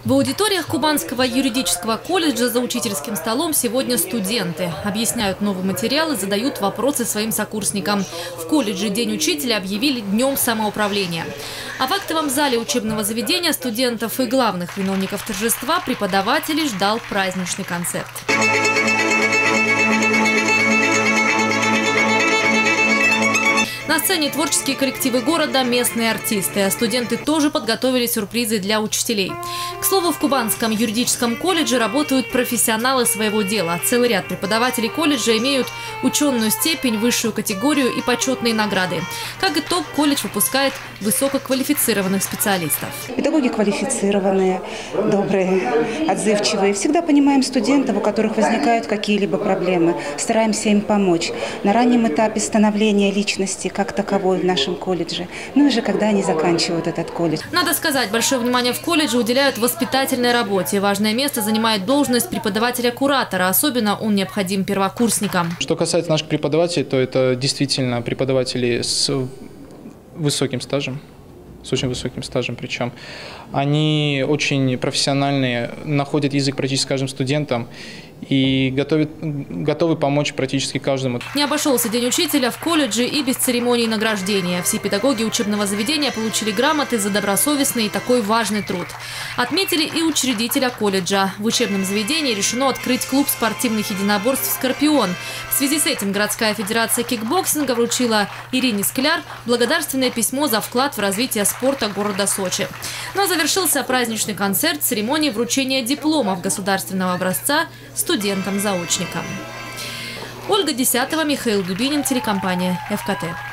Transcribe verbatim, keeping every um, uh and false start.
В аудиториях Кубанского юридического колледжа за учительским столом сегодня студенты. Объясняют новый материал и задают вопросы своим сокурсникам. В колледже День учителя объявили днем самоуправления. А в актовом зале учебного заведения студентов и главных виновников торжества преподавателей ждал праздничный концерт. На сцене творческие коллективы города, местные артисты. А студенты тоже подготовили сюрпризы для учителей. К слову, в Кубанском юридическом колледже работают профессионалы своего дела. Целый ряд преподавателей колледжа имеют ученую степень, высшую категорию и почетные награды. Как итог, колледж выпускает высококвалифицированных специалистов. Педагоги квалифицированные, добрые, отзывчивые. Всегда понимаем студентов, у которых возникают какие-либо проблемы. Стараемся им помочь на раннем этапе становления личности, как таковой в нашем колледже, ну и же когда они заканчивают этот колледж. Надо сказать, большое внимание в колледже уделяют воспитательной работе. Важное место занимает должность преподавателя-куратора. Особенно он необходим первокурсникам. Что касается наших преподавателей, то это действительно преподаватели с высоким стажем, с очень высоким стажем причем. Они очень профессиональные, находят язык практически каждым студентам и готовят, готовы помочь практически каждому. Не обошелся День учителя в колледже и без церемонии награждения. Все педагоги учебного заведения получили грамоты за добросовестный и такой важный труд. Отметили и учредителя колледжа. В учебном заведении решено открыть клуб спортивных единоборств «Скорпион». В связи с этим городская федерация кикбоксинга вручила Ирине Скляр благодарственное письмо за вклад в развитие спорта города Сочи. Но завершился праздничный концерт церемонии вручения дипломов государственного образца студентам-заочникам. Ольга Десятова, Михаил Дубинин, телекомпания эф ка тэ.